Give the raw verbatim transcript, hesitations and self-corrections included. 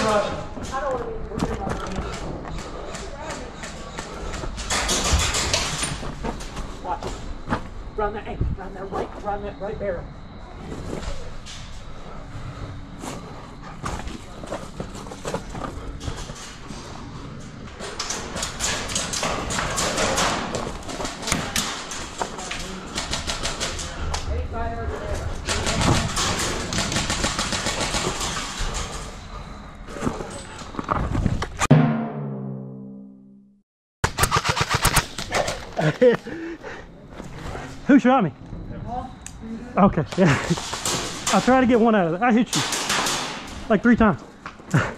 I don't want to be. Watch it. Run that, hey, run that right, run that right barrel. Who shot me? Okay, yeah. I'll try to get one out of it. I hit you like three times.